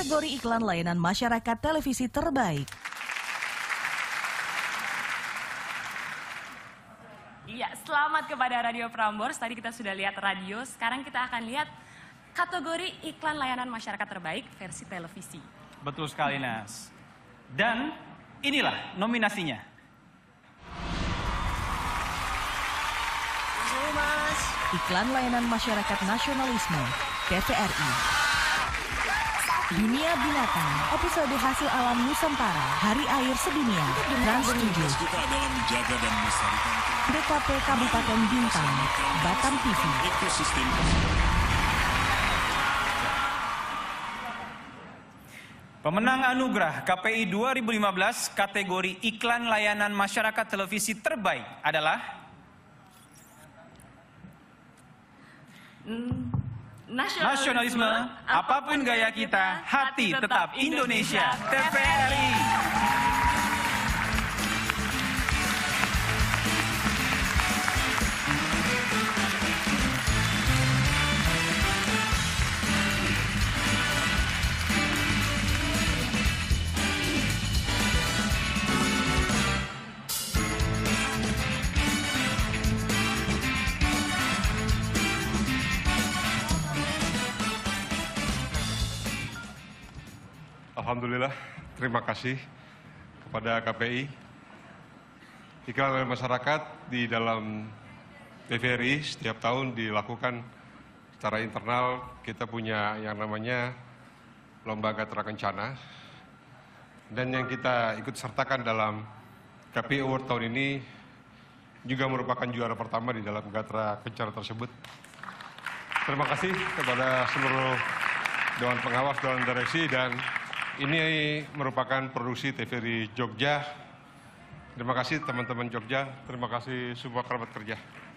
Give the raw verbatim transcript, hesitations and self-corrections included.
kategori iklan layanan masyarakat televisi terbaik. Iya, selamat kepada Radio Prambors. Tadi kita sudah lihat radio, sekarang kita akan lihat kategori iklan layanan masyarakat terbaik versi televisi. Betul sekali, Nas. Dan inilah nominasinya. Iklan layanan masyarakat nasionalisme, T V R I. Dunia Binatang, episode hasil alam Nusantara, Hari Air Sedunia, Trans tujuh. dalam menjaga dan melestarikan D K P Kabupaten Bintang, Batam T V. ekosistem. Pemenang anugerah K P I dua ribu lima belas kategori iklan layanan masyarakat televisi terbaik adalah Hmm, Nasionalisme, apapun gaya kita, hati tetap Indonesia, T V R I. Alhamdulillah, terima kasih kepada K P I. Iklan layanan masyarakat di dalam T V R I setiap tahun dilakukan secara internal. Kita punya yang namanya Lomba Gatra Kencana. Dan yang kita ikut sertakan dalam K P I Award tahun ini juga merupakan juara pertama di dalam Gatra Kencana tersebut. Terima kasih kepada seluruh Dewan Pengawas, Dewan Direksi, dan ini merupakan produksi T V R I Jogja. Terima kasih teman-teman Jogja, terima kasih semua kerabat kerja.